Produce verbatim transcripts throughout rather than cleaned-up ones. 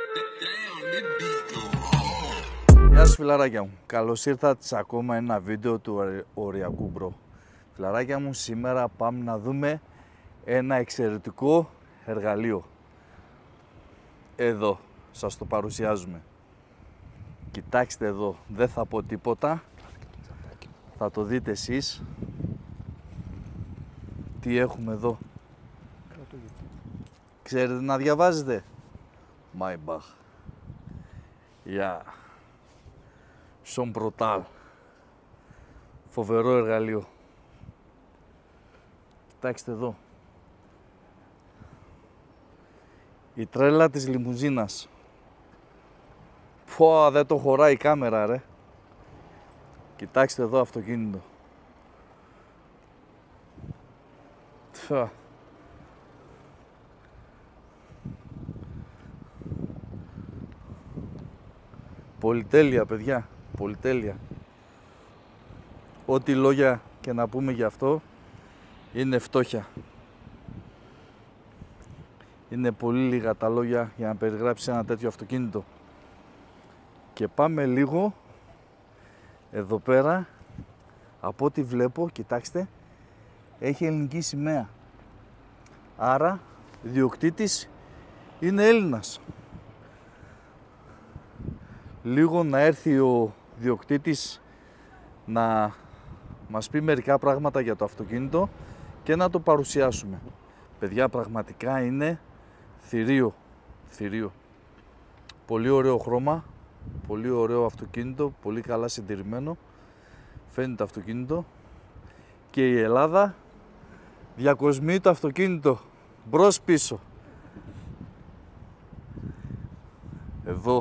Γεια σας φιλαράκια μου, καλώς ήρθατε σε ακόμα ένα βίντεο του Οριακού Μπρο. Φιλαράκια μου, σήμερα πάμε να δούμε ένα εξαιρετικό εργαλείο. Εδώ, σας το παρουσιάζουμε. Κοιτάξτε εδώ, δεν θα πω τίποτα, θα το δείτε εσείς. Τι έχουμε εδώ. Ξέρετε να διαβάζετε. Maybach. Γεια. Σον Προτάλ. Φοβερό εργαλείο. Κοιτάξτε εδώ. Η τρέλα της λιμουζίνας. Πω, δεν το χωράει η κάμερα ρε. Κοιτάξτε εδώ αυτοκίνητο. Τφα. Πολυτέλεια παιδιά, πολυτέλεια. Ό,τι λόγια και να πούμε γι' αυτό είναι φτώχεια. Είναι πολύ λίγα τα λόγια για να περιγράψει ένα τέτοιο αυτοκίνητο. Και πάμε λίγο εδώ πέρα, από ό,τι βλέπω, κοιτάξτε, έχει ελληνική σημαία. Άρα, ιδιοκτήτης είναι Έλληνας. Λίγο να έρθει ο ιδιοκτήτης να μας πει μερικά πράγματα για το αυτοκίνητο και να το παρουσιάσουμε. Παιδιά, πραγματικά είναι θηρίο, θηρίο. Πολύ ωραίο χρώμα, πολύ ωραίο αυτοκίνητο, πολύ καλά συντηρημένο. Φαίνεται το αυτοκίνητο και η Ελλάδα διακοσμεί το αυτοκίνητο μπρος πίσω. Εδώ.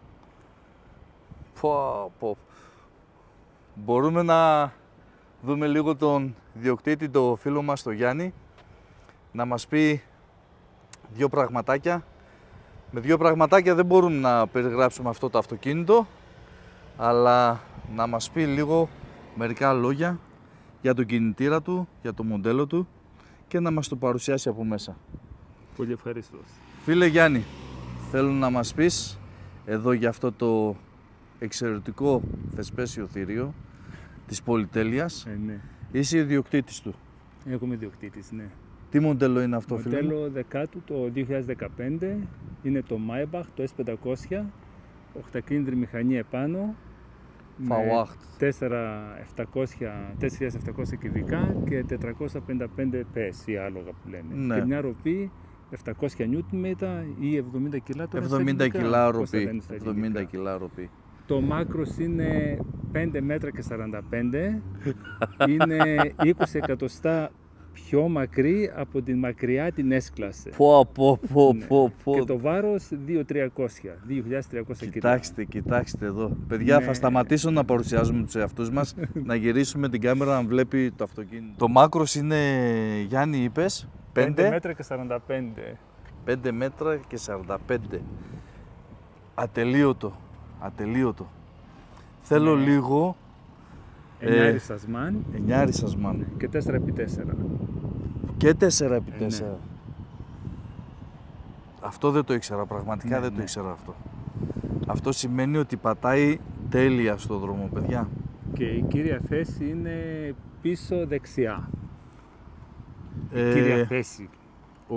Πω, πω. Μπορούμε να δούμε λίγο τον ιδιοκτήτη, το φίλο μας το Γιάννη, να μας πει δύο πραγματάκια. Με δύο πραγματάκια δεν μπορούμε να περιγράψουμε αυτό το αυτοκίνητο, αλλά να μας πει λίγο μερικά λόγια για τον κινητήρα του, για το μοντέλο του και να μας το παρουσιάσει από μέσα. Πολύ ευχαριστώ. Φίλε Γιάννη, θέλω να μας πεις εδώ για αυτό το εξαιρετικό θεσπέσιο θηρίο της πολυτέλειας. Ε, ναι. Είσαι ιδιοκτήτης του. Εγώ είμαι ιδιοκτήτης, ναι. Τι μοντέλο είναι αυτό, φίλε? Μοντέλο δεκάτου το δύο χιλιάδες δεκαπέντε, είναι το Maybach, το ες πεντακόσια, οχτακίνητρη μηχανή επάνω, Φαουάχτ. τέσσερα χιλιάδες επτακόσια κυβικά και τετρακόσια πενήντα πέντε πι ες, άλογα που λένε. Ναι. Και μια ροπή επτακόσια νιούτον μέτρα ή εβδομήντα κιλά. εβδομήντα κιλά ροπή. εβδομήντα κιλά ροπή. Το μάκρος είναι πέντε μέτρα και σαράντα πέντε, είναι είκοσι εκατοστά πιο μακρύ από την μακριά την S-Class. Πω, πω, πω, Ναι. πω, πω. Και το βάρος δύο χιλιάδες τριακόσια, δύο χιλιάδες τριακόσια κιλά. Κοιτάξτε, κοιτάξτε εδώ. Παιδιά, Ναι. θα σταματήσω να παρουσιάζουμε τους εαυτούς μας, να γυρίσουμε την κάμερα να βλέπει το αυτοκίνητο. Το μάκρος είναι, Γιάννη, είπες, πέντε μέτρα και σαράντα πέντε. πέντε μέτρα και σαράντα πέντε. Ατελείωτο, ατελείωτο. Θέλω Ναι. λίγο... εννιά ρισασμάν εννιά ρισασμάν. και τέσσερα επί τέσσερα. Και τέσσερα επί Ε, τέσσερα. ναι. Αυτό δεν το ήξερα, πραγματικά Ναι, δεν το ναι. ήξερα αυτό. Αυτό σημαίνει ότι πατάει τέλεια στο δρόμο, παιδιά. Και η κύρια θέση είναι πίσω δεξιά. Η Ε, κύρια θέση. Ο,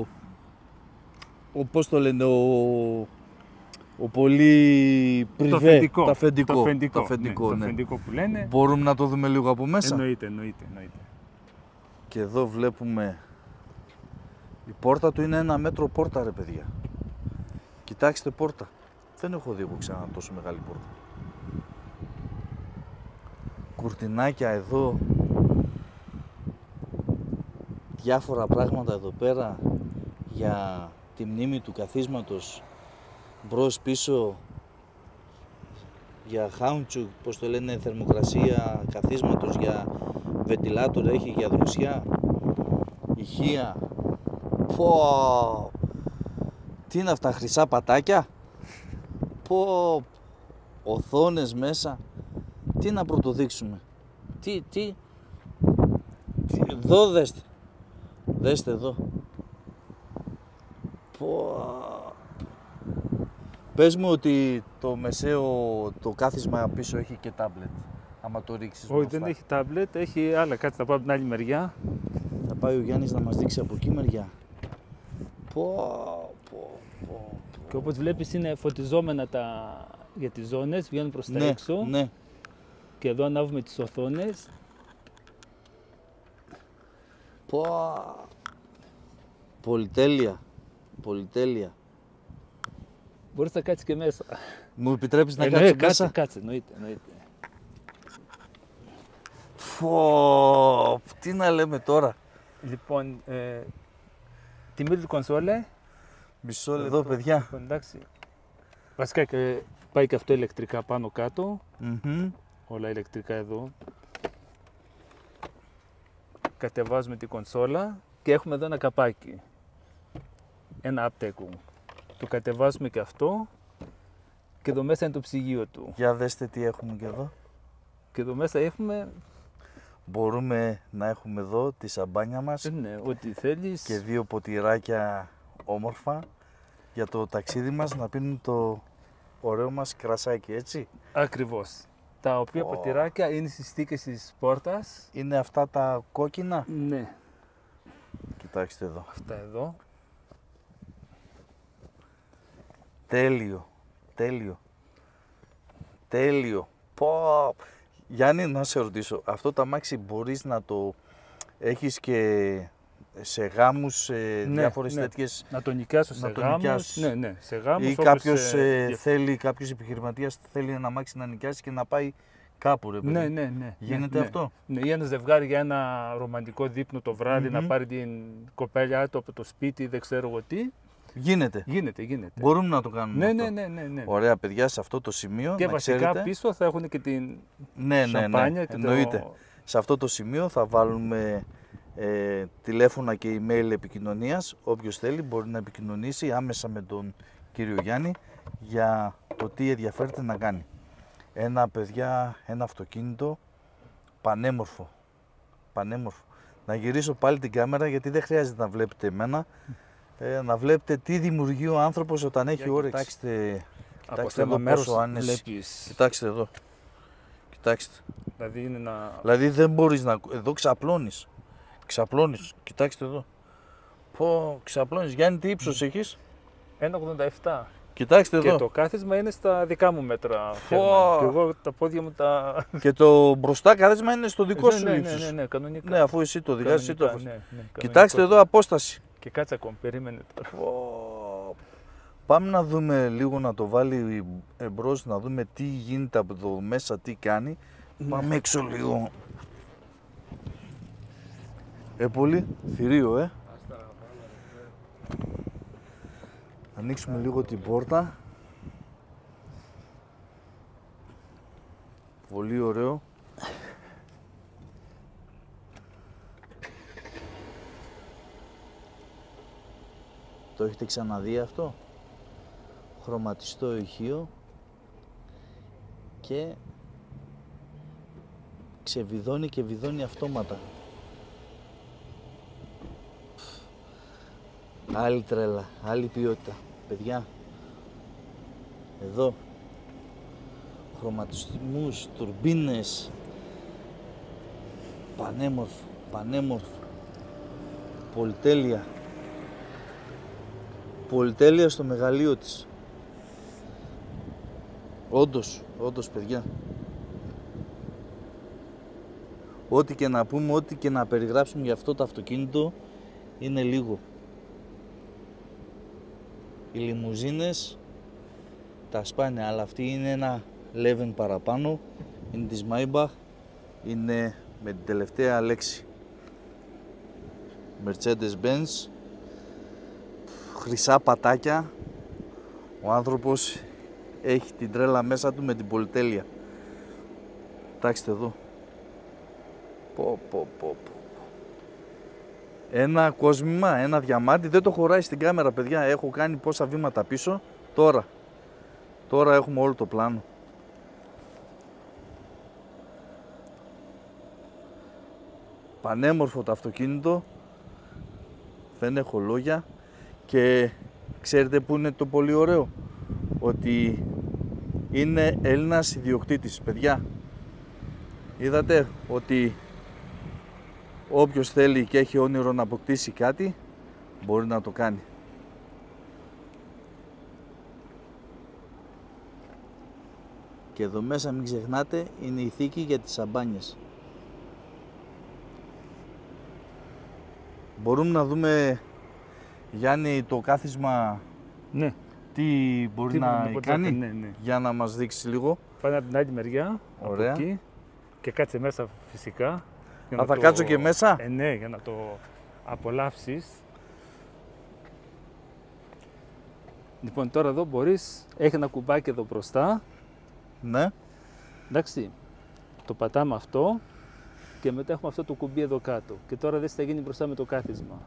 ο πώς το λένε, ο, ο πολύ πριβέ, Το αφεντικό. το αφεντικό, Το αφεντικό, το αφεντικό, ναι, ναι. το αφεντικό που λένε. Μπορούμε να το δούμε λίγο από μέσα. Εννοείται, εννοείται, εννοείται. Και εδώ βλέπουμε, η πόρτα του είναι ένα μέτρο πόρτα ρε παιδιά. Κοιτάξτε πόρτα. Δεν έχω δει εγώ ξανά τόσο μεγάλη πόρτα. Κουρτινάκια εδώ. Διάφορα πράγματα εδώ πέρα για τη μνήμη του καθίσματος. Μπρος πίσω για χάουντσου, πώς το λένε, θερμοκρασία καθίσματος, για βεντιλάτορ έχει, για δροσιά, ηχεία. Πω! Τι είναι αυτά, χρυσά πατάκια? Πω! Οθόνες μέσα. Τι να πρωτοδείξουμε? Τι, τι, τι, εδώ δέστε. Δέστε εδώ. Πω! Πες μου ότι το μεσαίο, το κάθισμα πίσω έχει και τάμπλετ. Άμα το ρίξεις. Όχι, δεν έχει τάμπλετ, έχει άλλα. Κάτσε, θα πάω από την άλλη μεριά. Θα πάει ο Γιάννης να μας δείξει από εκεί μεριά. Πω, πω, πω. Και όπως βλέπεις είναι φωτιζόμενα τα... για τις ζώνες, βγαίνουν προς τα Ναι, έξω. ναι. Και εδώ ανάβουμε τις οθόνες. Πω. Πολυτέλεια. Πολυτέλεια. Μπορείς να κάτσεις και μέσα. Μου επιτρέπεις να Ε, κάτσω ναι, μέσα? κάτσε, κάτσε, εννοείται, εννοείται. Πω, τι να λέμε τώρα. Λοιπόν, ε, τιμή του κονσόλε. Μισό λεπτό, παιδιά. Λοιπόν, εντάξει. Βασικά και πάει και αυτό ηλεκτρικά πάνω κάτω. Μμμ. Όλα ηλεκτρικά εδώ. Κατεβάζουμε την κονσόλα και έχουμε εδώ ένα καπάκι. Ένα apteku. Το κατεβάζουμε και αυτό. Και εδώ μέσα είναι το ψυγείο του. Για δέστε τι έχουμε και εδώ. Και εδώ μέσα έχουμε, Μπορούμε να έχουμε εδώ τη σαμπάνια μας ναι, ό,τι θέλεις. και δύο ποτηράκια όμορφα για το ταξίδι μας, να πίνουν το ωραίο μας κρασάκι, έτσι. Ακριβώς. Τα οποία Ω. ποτηράκια είναι στις θήκες της πόρτας. Είναι αυτά τα κόκκινα. Ναι. Κοιτάξτε εδώ. Αυτά εδώ. Τέλειο. Τέλειο. Τέλειο. Πω. Γιάννη, να σε ρωτήσω, αυτό το αμάξι μπορείς να το έχεις και σε γάμους, σε Ναι, διάφορες ναι. τέτοιες, Να το νοικιάσω σε Να το γάμους. νοικιάσεις. Ναι, ναι, σε γάμους. ή όπως, κάποιος ε, ε, για- θέλει, κάποιος επιχειρηματίας θέλει ένα αμάξι να νοικιάσει και να πάει κάπου, ρε παιδί. Ναι, ναι, ναι. Γίνεται ναι, αυτό? Ναι, ή ένα ζευγάρι για ένα ρομαντικό δείπνο το βράδυ να Μμμ. πάρει την κοπέλια του από το σπίτι, δεν ξέρω εγώ τι. Γίνεται. Γίνεται, γίνεται. Μπορούμε να το κάνουμε Ναι, αυτό. ναι, ναι, ναι, ναι. Ωραία, παιδιά, σε αυτό το σημείο Και να βασικά ξέρετε, πίσω θα έχουν και την ναι, ναι, ναι, σαμπάνια και εννοείται. το... Σε αυτό το σημείο θα βάλουμε ε, τηλέφωνα και email επικοινωνίας. Όποιος θέλει μπορεί να επικοινωνήσει άμεσα με τον κύριο Γιάννη για το τι ενδιαφέρεται να κάνει. Ένα, παιδιά, ένα αυτοκίνητο πανέμορφο. Πανέμορφο. Να γυρίσω πάλι την κάμερα γιατί δεν χρειάζεται να βλέπετε εμένα. Ε, να βλέπετε τι δημιουργεί ο άνθρωπος όταν έχει Για όρεξη. κοιτάξτε. Κοιτάξτε, Από κοιτάξτε θέμα εδώ μέρος πόσο άνεση. βλέπεις. Κοιτάξτε εδώ. Κοιτάξτε. Δηλαδή είναι ένα... Δηλαδή δεν μπορείς να... Εδώ ξαπλώνεις. Ξαπλώνεις. Κοιτάξτε εδώ. Πω, ξαπλώνεις. Γιάννη, τι ύψος έχεις? ένα ογδόντα επτά. Κοιτάξτε Και εδώ. το κάθισμα είναι στα δικά μου μέτρα. Πω. Θέρμαν. Και εγώ τα πόδια μου τα... Και το μπροστά κάθισμα είναι στο δικό ναι, σου ναι, ναι, ύψος. ναι, ναι, κανονικά. Ναι, αφού εσύ το οδηγάς, εσύ το Κανονικά, αφού- ναι, ναι, Κοιτάξτε κανονικό. εδώ απόσταση. Και κάτσε ακόμα, περίμενε τώρα. Πω. Πάμε να δούμε λίγο, να το βάλει εμπρός, να δούμε τι γίνεται από εδώ μέσα, τι κάνει. Πάμε έξω λίγο. Ε, πολύ θηρίο, ε. Ανοίξουμε λίγο την πόρτα. Πολύ ωραίο. Το έχετε ξαναδεί αυτό? Χρωματιστό ηχείο και ξεβιδώνει και βιδώνει αυτόματα. Άλλη τρέλα, άλλη ποιότητα. Παιδιά, εδώ χρωματισμούς, τουρμπίνες, πανέμορφο, πανέμορφο, πολυτέλεια. Πολυτέλεια στο μεγαλείο της. Όντως, όντως παιδιά. Ό,τι και να πούμε, ό,τι και να περιγράψουμε για αυτό το αυτοκίνητο είναι λίγο. Οι λιμουζίνες τα σπάνε, αλλά αυτή είναι ένα level παραπάνω. Είναι της Maybach, είναι με την τελευταία λέξη. Mercedes-Benz, χρυσά πατάκια. Ο άνθρωπος έχει την τρέλα μέσα του με την πολυτέλεια. Κοιτάξτε εδώ. Πω, πω, πω, πω. Ένα κόσμημα, ένα διαμάντι, δεν το χωράει στην κάμερα, παιδιά. Έχω κάνει πόσα βήματα πίσω. Τώρα, τώρα έχουμε όλο το πλάνο. Πανέμορφο το αυτοκίνητο. Δεν έχω λόγια. Και ξέρετε που είναι το πολύ ωραίο? ότι είναι Έλληνας ιδιοκτήτης. Παιδιά, είδατε ότι όποιος θέλει και έχει όνειρο να αποκτήσει κάτι, μπορεί να το κάνει. Και εδώ μέσα, μην ξεχνάτε, είναι η θήκη για τις σαμπάνιες. Μπορούμε να δούμε, Γιάννη, το κάθισμα, Ναι. τι μπορεί Τι να μπορεί να κάνει, ναι, ναι. για να μας δείξει λίγο. Πάνε από την άλλη μεριά, Ωραία. από εκεί, και κάτσε μέσα φυσικά. Α, για να θα το- κάτσω και μέσα. Ε, ναι, για να το απολαύσεις. Λοιπόν, τώρα εδώ μπορείς, έχει ένα κουμπάκι εδώ μπροστά, Ναι. εντάξει, το πατάμε αυτό και μετά έχουμε αυτό το κουμπί εδώ κάτω. Και τώρα δες τι θα γίνει μπροστά με το κάθισμα.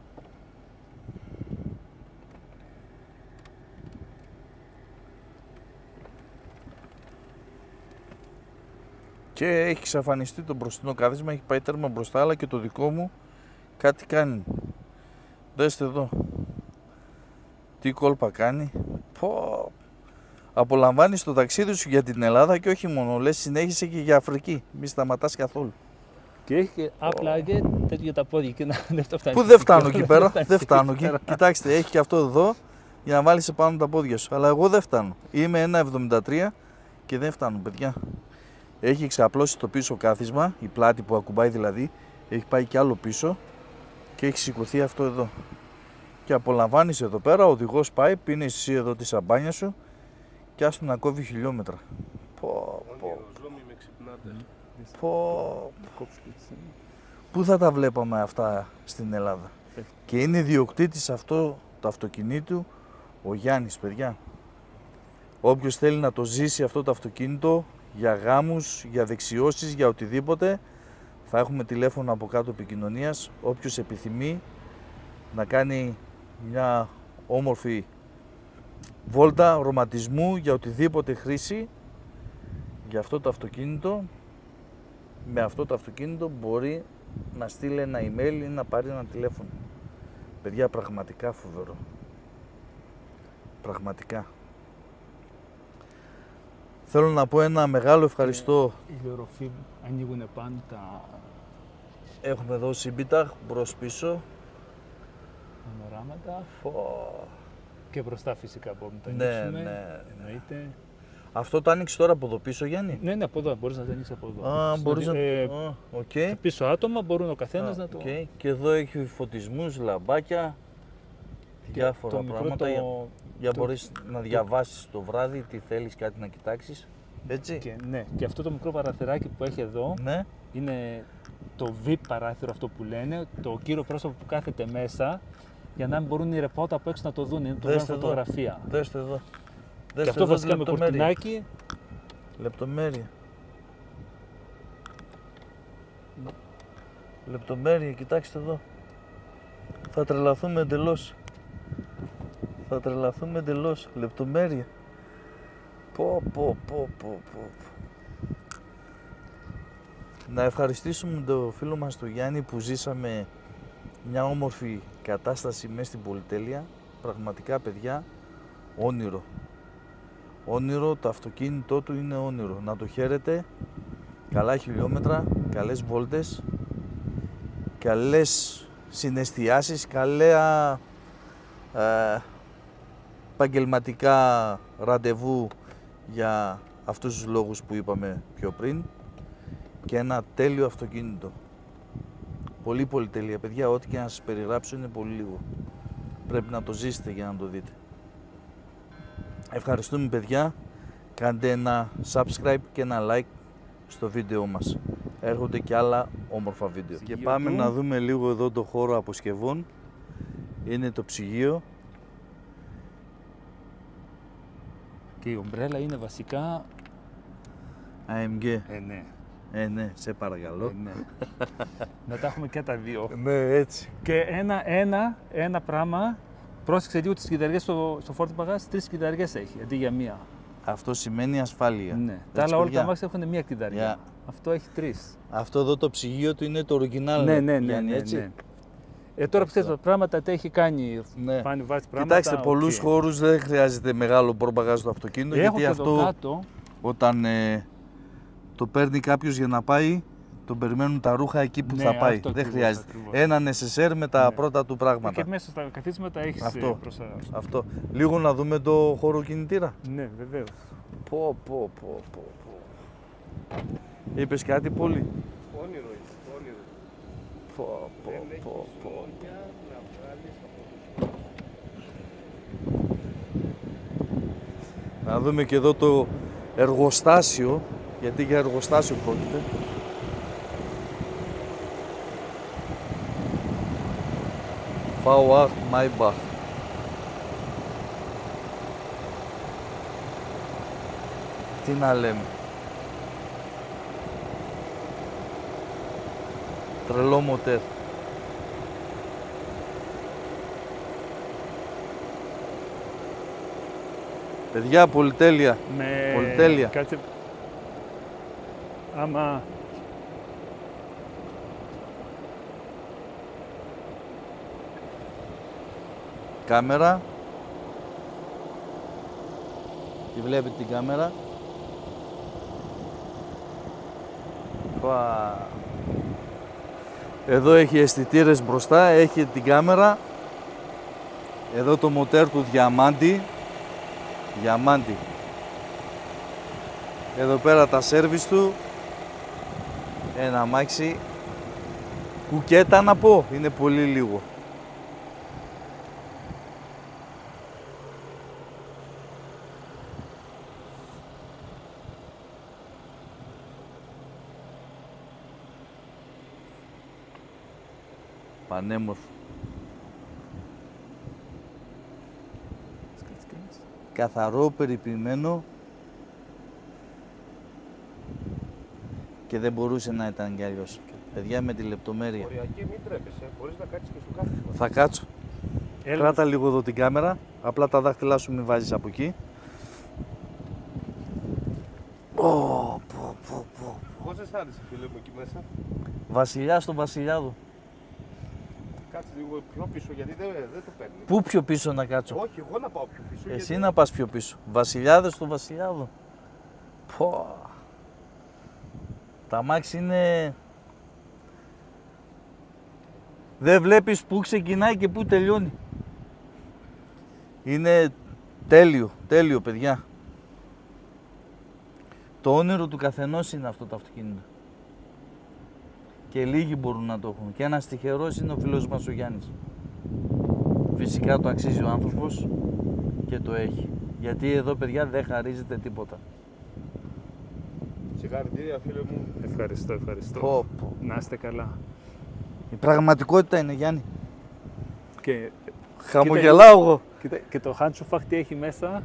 Και έχει εξαφανιστεί το μπροστινό κάθισμα, έχει πάει τέρμα μπροστά, αλλά και το δικό μου κάτι κάνει. Δέστε εδώ. Τι κόλπα κάνει. Πω. Απολαμβάνεις το ταξίδι σου για την Ελλάδα και όχι μόνο, λες συνέχισε και για Αφρική. Μη σταματάς καθόλου. Και έχει και απλά και τέτοιο για τα πόδια και να δεν το φτάνει. Πού δεν φτάνω εκεί πέρα, δεν φτάνω εκεί. Κοιτάξτε, έχει και αυτό εδώ για να βάλεις επάνω τα πόδια σου. Αλλά εγώ δεν φτάνω. Είμαι ένα εβδομήντα τρία και δεν φτάνω, παιδιά. Έχει εξαπλώσει το πίσω κάθισμα, η πλάτη που ακουμπάει δηλαδή, έχει πάει κι άλλο πίσω και έχει σηκωθεί αυτό εδώ. Και απολαμβάνεις εδώ πέρα, ο οδηγός πάει, πίνεις εσύ εδώ τη σαμπάνια σου και άστο να κόβει χιλιόμετρα. Πω, πω, πω. Πού θα τα βλέπαμε αυτά στην Ελλάδα. Και είναι ιδιοκτήτης αυτό το αυτοκινήτου ο Γιάννης, παιδιά. Όποιος θέλει να το ζήσει αυτό το αυτοκίνητο για γάμους, για δεξιώσεις, για οτιδήποτε, θα έχουμε τηλέφωνο από κάτω επικοινωνίας. Όποιος επιθυμεί να κάνει μια όμορφη βόλτα ρομαντισμού για οτιδήποτε χρήση για αυτό το αυτοκίνητο, με αυτό το αυτοκίνητο μπορεί να στείλει ένα email ή να πάρει ένα τηλέφωνο. Παιδιά, πραγματικά φοβερό. Πραγματικά. Θέλω να πω ένα μεγάλο ευχαριστώ. Οι οροφοί ανοίγουν πάνω τα Έχουμε εδώ Σιμπιταχ μπρος πίσω. πανοράματα. Φω. Και μπροστά φυσικά μπορούμε να το Ναι, ανοίξουμε. ναι. Εννοείται. Αυτό το άνοιξε τώρα από εδώ πίσω, Γιάννη. Ναι, ναι, από εδώ. Μπορείς να το ανοίξεις από εδώ. Α, Στο μπορείς να... δι- ε, Α, οκ. Πίσω άτομα μπορούν ο καθένας Α, να το... οκ. Και εδώ έχει φωτισμούς, λαμπάκια, διάφορα το μικρό πράγματα το- για, για το- μπορείς να διαβάσεις το βράδυ, τι θέλεις, κάτι να κοιτάξεις. Έτσι. Και, ναι, και αυτό το μικρό παραθυράκι που έχει εδώ Ναι. είναι το βι άι πι παράθυρο αυτό που λένε, το κύριο πρόσωπο που κάθεται μέσα για να μην μπορούν οι ρεπόρτα από έξω να το δουν, είναι το Δέστε βγάλουν εδώ. φωτογραφία. Δέστε εδώ. Και Δέστε αυτό εδώ βασικά με λεπτομέρεια. κουρτινάκι. Λεπτομέρεια. Λεπτομέρεια, κοιτάξτε εδώ. Θα τρελαθούμε εντελώς. Θα τρελαθούμε εντελώς. Λεπτομέρεια. Πω, πω, πω, πω, πω. Να ευχαριστήσουμε τον φίλο μας τον Γιάννη που ζήσαμε μια όμορφη κατάσταση μέσα στην πολυτέλεια. Πραγματικά, παιδιά, όνειρο. Όνειρο, το αυτοκίνητό του είναι όνειρο. Να το χαίρετε. Καλά χιλιόμετρα, καλές βόλτες, καλές συναισθιάσεις, καλά ε, επαγγελματικά ραντεβού για αυτούς τους λόγους που είπαμε πιο πριν και ένα τέλειο αυτοκίνητο. Πολύ πολύ τέλεια, παιδιά, ό,τι και να σας περιγράψω είναι πολύ λίγο. Πρέπει να το ζήσετε για να το δείτε. Ευχαριστούμε, παιδιά. Κάντε ένα subscribe και ένα like στο βίντεο μας. Έρχονται και άλλα όμορφα βίντεο. Και πάμε του. να δούμε λίγο εδώ το χώρο αποσκευών. Είναι το ψυγείο. Και η ομπρέλα είναι βασικά. έι εμ τζι. Ε, ναι. Ε, ναι, σε παρακαλώ. Ε, ναι. Να τα έχουμε και τα δύο. Ναι, έτσι. Και ένα, ένα, ένα πράγμα. Πρόσεξε λίγο τις κυταριές στο, στο φόρτι μπαγάζ. Τρεις κυταριές έχει αντί για μία. Αυτό σημαίνει ασφάλεια. Ναι. Έτσι, Τα άλλα όλα παιδιά. τα αμάξια έχουν μία κυταριά. Για- Αυτό έχει τρεις. Αυτό εδώ το ψυγείο του είναι το original. Ναι, ναι, ναι, Γιάννη, ναι, έτσι. ναι. Ε, τώρα που θες τα πράγματα τα έχει κάνει. Ναι. Πάνε, βάζει πράγματα. Κοιτάξτε, πολλούς okay. χώρους δεν χρειάζεται μεγάλο πορμπαγάζ στο αυτοκίνητο. Έχω γιατί και αυτό εδώ κάτω. όταν ε, το παίρνει κάποιος για να πάει, τον περιμένουν τα ρούχα εκεί που Ναι, θα πάει. αυτό Δεν ακριβώς, χρειάζεται. ακριβώς. Ένα νεσεσέρ με τα Ναι. πρώτα του πράγματα. Και μέσα στα καθίσματα έχεις Αυτό. μπροστά. Αυτό. Λίγο να δούμε το χώρο κινητήρα. Ναι, βεβαίως. Πω, πω, πω, πω, πω. Είπες κάτι πολύ. Όνειρο είναι, όνειρο. Πω, πω, Δεν πω, έχεις πω. όνια να βγάλεις από το. Να δούμε και εδώ το εργοστάσιο, γιατί για εργοστάσιο πρόκειται. Φάουαχ Μάιμπαχ. Τι να λέμε. Τρελό μοτέρ. Παιδιά, πολυτέλεια. Με... Πολυτέλεια. Κάτσε. Άμα... Κάμερα. Τη βλέπετε την κάμερα. Πα. Εδώ έχει αισθητήρες μπροστά, έχει την κάμερα. Εδώ το μοτέρ του διαμάντι. Διαμάντι. Εδώ πέρα τα σέρβις του. Ένα αμάξι. Κουκέτα να πω, είναι πολύ λίγο. Πανέμορφο. Καθαρό, περιποιημένο και δεν μπορούσε να ήταν κι αλλιώς. Παιδιά, με τη λεπτομέρεια. Οριακή, μην τρέπεσαι, μπορείς να κάτσεις και στο κάθισμα. Θα κάτσω. Έλα. Κράτα λίγο εδώ την κάμερα, απλά τα δάχτυλά σου μην βάζεις από εκεί. Πω, πω, πω, πω. Πώς αισθάνεσαι, φίλε μου, εκεί μέσα? Βασιλιά στο βασιλιάδο. Κάτσε λίγο πιο πίσω, γιατί δεν, δεν το παίρνει. Πού πιο πίσω να κάτσω? Όχι, εγώ να πάω πιο πίσω. Εσύ γιατί... να πας πιο πίσω. Βασιλιάδες στο βασιλιάδο. Πω. Τα αμάξι είναι... Δεν βλέπεις πού ξεκινάει και πού τελειώνει. Είναι τέλειο, τέλειο παιδιά. Το όνειρο του καθενός είναι αυτό το αυτοκίνητο. Και λίγοι μπορούν να το έχουν. Και ένας τυχερός είναι ο φίλος μας ο Γιάννης. Φυσικά το αξίζει ο άνθρωπος και το έχει. Γιατί εδώ παιδιά δεν χαρίζεται τίποτα. Συγχαρητήρια, φίλε μου. Ευχαριστώ, ευχαριστώ. Πω, πω. Να είστε καλά. Η πραγματικότητα είναι, Γιάννη. Και, Χαμογελάω εγώ. κοίτα, και το Handschuhfach τι έχει μέσα.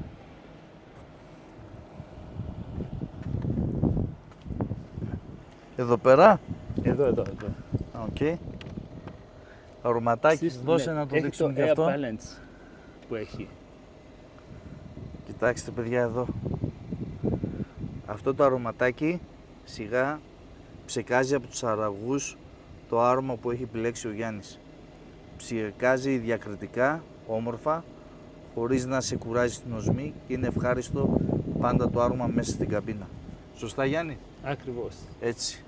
Εδώ πέρα. Εδώ, εδώ, εδώ. Οκ. Okay. Αρωματάκι, Εσείς, δώσε ναι, να το έχει δείξουμε το και αυτό. air balance που έχει. Κοιτάξτε παιδιά εδώ. Αυτό το αρωματάκι σιγά ψεκάζει από τους αραγούς το άρωμα που έχει επιλέξει ο Γιάννης. Ψεκάζει διακριτικά, όμορφα, χωρίς να σε κουράζει την οσμή και είναι ευχάριστο πάντα το άρωμα μέσα στην καμπίνα. Σωστά Γιάννη? Ακριβώς. Έτσι.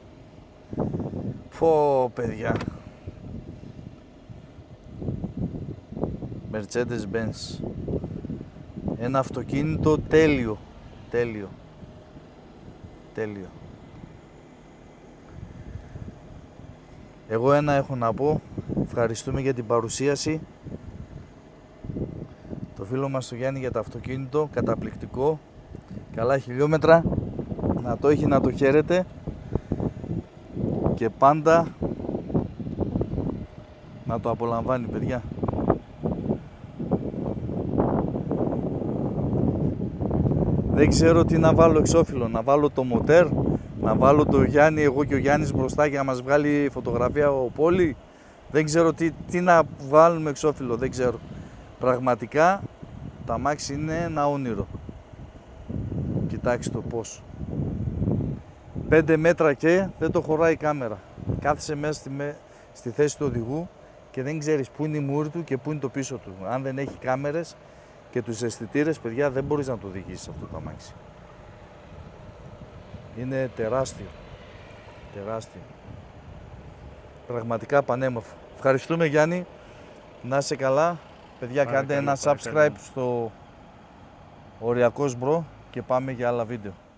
Πω παιδιά. Mercedes-Benz. Ένα αυτοκίνητο τέλειο. Τέλειο. Τέλειο. Εγώ ένα έχω να πω. Ευχαριστούμε για την παρουσίαση. Το φίλο μας το Γιάννη για το αυτοκίνητο. Καταπληκτικό. Καλά χιλιόμετρα. Να το έχει, να το χαίρεται. Και πάντα να το απολαμβάνει παιδιά. Δεν ξέρω τι να βάλω εξώφυλλο, να βάλω το μοτέρ, να βάλω το Γιάννη, εγώ και ο Γιάννης μπροστά για να μας βγάλει φωτογραφία ο Πόλη. Δεν ξέρω τι, τι να βάλουμε εξώφυλλο, δεν ξέρω. Πραγματικά τα αμάξι είναι ένα όνειρο. Κοιτάξτε το πώς. πέντε μέτρα και δεν το χωράει η κάμερα. Κάθισε μέσα στη, στη θέση του οδηγού και και δεν ξέρεις πού είναι η μούρη του και πού είναι το πίσω του. Αν δεν έχει κάμερες και τους αισθητήρες, παιδιά, δεν μπορείς να το οδηγήσεις αυτό το αμάξι. Είναι τεράστιο. Τεράστιο. Πραγματικά πανέμορφο. Ευχαριστούμε, Γιάννη. Να είσαι καλά. Παιδιά, κάντε ένα subscribe στο Οριακός Μπρο και πάμε για άλλα βίντεο.